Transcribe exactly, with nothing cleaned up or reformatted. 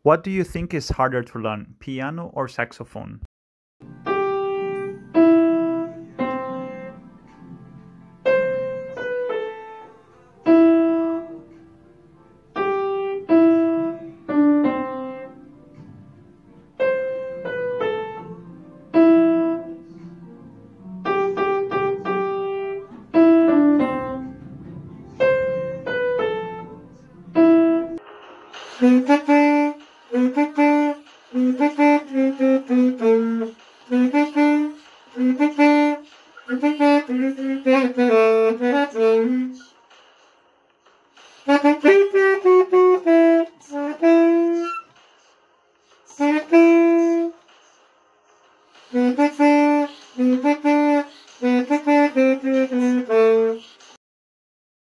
What do you think is harder to learn, piano or saxophone?